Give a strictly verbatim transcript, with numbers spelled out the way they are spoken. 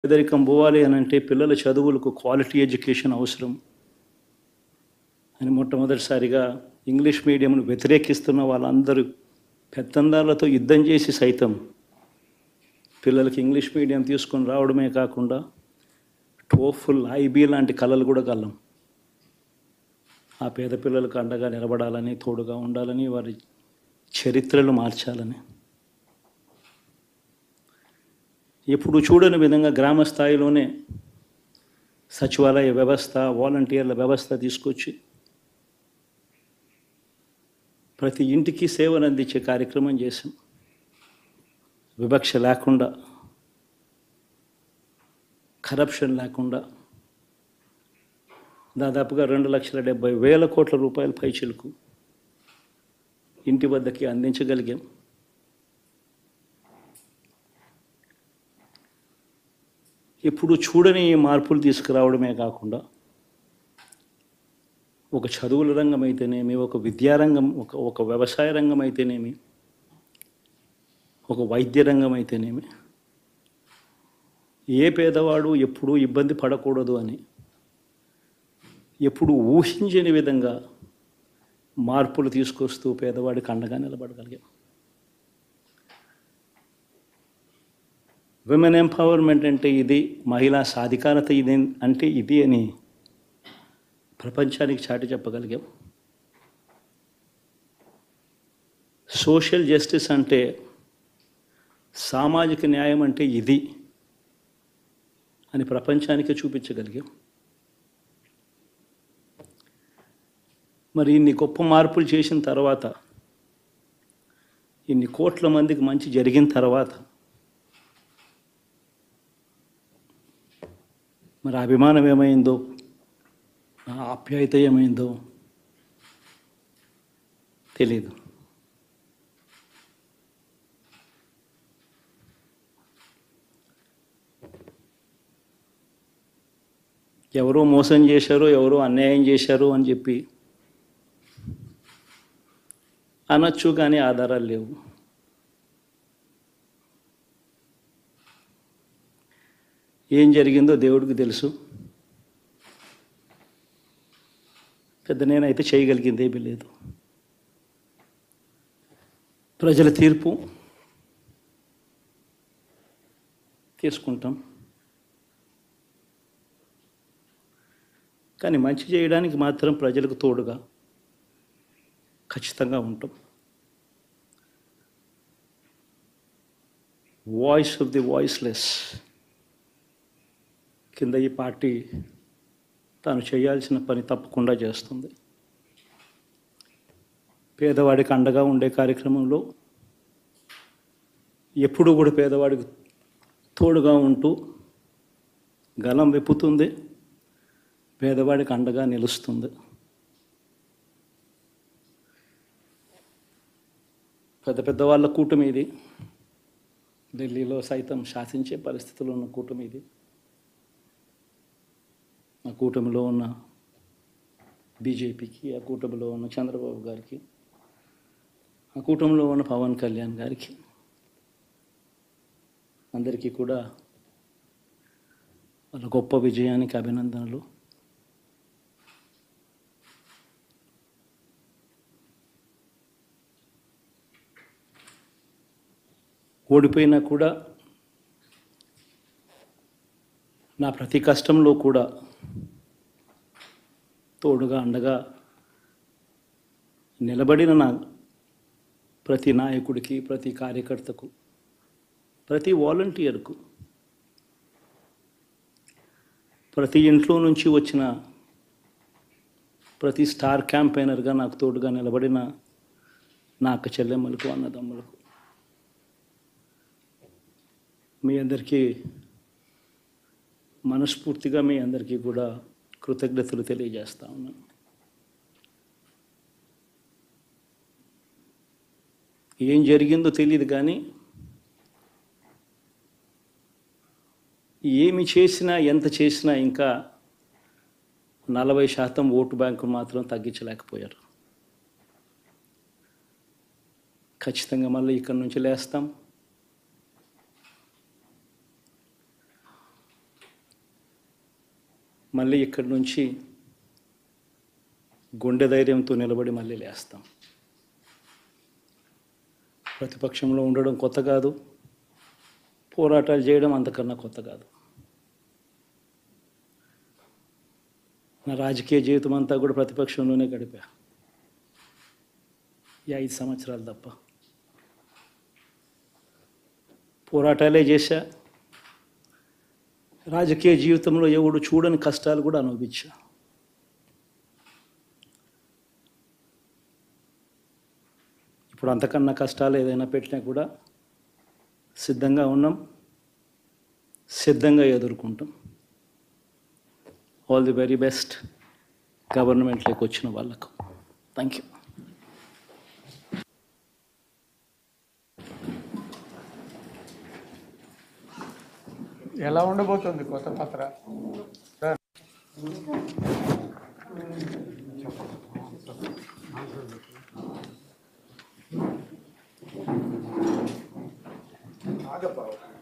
పేదరికం పోవాలి అని అంటే పిల్లల చదువులకు క్వాలిటీ ఎడ్యుకేషన్ అవసరం అని మొట్టమొదటిసారిగా ఇంగ్లీష్ మీడియంను వ్యతిరేకిస్తున్న వాళ్ళందరూ పెత్తందారులతో యుద్ధం చేసి సైతం పిల్లలకి ఇంగ్లీష్ మీడియం తీసుకొని రావడమే కాకుండా టోఫుల్ ఐబీ లాంటి కళలు కూడా కలం ఆ పేద పిల్లలకు అండగా నిలబడాలని తోడుగా ఉండాలని వారి చరిత్రలు మార్చాలని ఎప్పుడు చూడని విధంగా గ్రామ స్థాయిలోనే సచివాలయ వ్యవస్థ వాలంటీర్ల వ్యవస్థ తీసుకొచ్చి ప్రతి ఇంటికి సేవలు అందించే కార్యక్రమం చేశాం. వివక్ష లేకుండా, కరప్షన్ లేకుండా దాదాపుగా రెండు లక్షల డెబ్బై వేల కోట్ల రూపాయల పైచిలకు ఇంటి వద్దకి అందించగలిగాం. ఎప్పుడు చూడని మార్పులు తీసుకురావడమే కాకుండా ఒక చదువుల రంగం అయితేనేమి, ఒక విద్యారంగం, ఒక ఒక వ్యవసాయ రంగం అయితేనేమి, ఒక వైద్య రంగం అయితేనేమి ఏ పేదవాడు ఎప్పుడూ ఇబ్బంది పడకూడదు అని ఎప్పుడు ఊహించని విధంగా మార్పులు తీసుకొస్తూ పేదవాడికి అండగా నిలబడగలిగాం. విమెన్ ఎంపవర్మెంట్ అంటే ఇది, మహిళా సాధికారత ఇది అంటే ఇది అని ప్రపంచానికి చాటి చెప్పగలిగాం. సోషల్ జస్టిస్ అంటే, సామాజిక న్యాయం అంటే ఇది అని ప్రపంచానికి చూపించగలిగాం. మరి ఇన్ని గొప్ప మార్పులు చేసిన తర్వాత, ఇన్ని కోట్ల మందికి మంచి జరిగిన తర్వాత మరి అభిమానం ఏమైందో, ఆప్యాయత ఏమైందో తెలీదు. ఎవరో మోసం చేశారో, ఎవరో అన్యాయం చేశారో అని చెప్పి అనొచ్చు, కానీ ఆధారాలు లేవు. ఏం జరిగిందో దేవుడికి తెలుసు. పెద్ద నేనైతే చేయగలిగింది ఏమీ లేదు. ప్రజల తీర్పు తీసుకుంటాం, కానీ మంచి చేయడానికి మాత్రం ప్రజలకు తోడుగా ఖచ్చితంగా ఉంటాం. వాయిస్ ఆఫ్ ది వాయిస్లెస్ కింద ఈ పార్టీ తాను చేయాల్సిన పని తప్పకుండా చేస్తుంది. పేదవాడికి అండగా ఉండే కార్యక్రమంలో ఎప్పుడూ కూడా పేదవాడికి తోడుగా ఉంటూ గలం విప్పుతుంది, పేదవాడికి అండగా నిలుస్తుంది. పెద్ద పెద్ద వాళ్ళ కూటమి ఇది, ఢిల్లీలో సైతం శాసించే పరిస్థితుల్లో ఉన్న కూటమి ఇది. ఆ కూటమిలో ఉన్న బీజేపీకి, ఆ కూటమిలో ఉన్న చంద్రబాబు గారికి, ఆ కూటమిలో ఉన్న పవన్ కళ్యాణ్ గారికి అందరికీ కూడా వాళ్ళ గొప్ప విజయానికి అభినందనలు. ఓడిపోయినా కూడా నా ప్రతి కష్టంలో కూడా తోడుగా అండగా నిలబడిన నా ప్రతి నాయకుడికి, ప్రతి కార్యకర్తకు, ప్రతి వాలంటీర్కు, ప్రతి ఇంట్లో నుంచి వచ్చిన ప్రతి స్టార్ క్యాంపెయినర్గా నాకు తోడుగా నిలబడిన నా అక్క చెల్లెమ్మలకు, అన్నదమ్ములకు, మీ అందరికీ మనస్ఫూర్తిగా మీ అందరికీ కూడా కృతజ్ఞతలు తెలియజేస్తా ఉన్నాను. ఏం జరిగిందో తెలియదు, కానీ ఏమి చేసినా, ఎంత చేసినా ఇంకా నలభై శాతం ఓటు బ్యాంకు మాత్రం తగ్గించలేకపోయారు. ఖచ్చితంగా మళ్ళీ ఇక్కడి నుంచి లేస్తాం. మళ్ళీ ఇక్కడి నుంచి గుండె ధైర్యంతో నిలబడి మళ్ళీ లేస్తాం. ప్రతిపక్షంలో ఉండడం కొత్త కాదు, పోరాటాలు చేయడం అంతకన్నా కొత్త కాదు. నా రాజకీయ జీవితం అంతా కూడా ప్రతిపక్షంలోనే గడిపా, ఈ ఐదు సంవత్సరాలు తప్ప. పోరాటాలే చేశా, రాజకీయ జీవితంలో ఎవడు చూడని కష్టాలు కూడా అనుభవించా. ఇప్పుడు అంతకన్నా కష్టాలు ఏదైనా పెట్టినా కూడా సిద్ధంగా ఉన్నాం, సిద్ధంగా ఎదుర్కొంటాం. ఆల్ ది వెరీ బెస్ట్ గవర్నమెంట్లోకి వచ్చిన వాళ్ళకు. Thank you. ఎలా ఉండబోతుంది కొత్త పత్ర? ఆగప్ప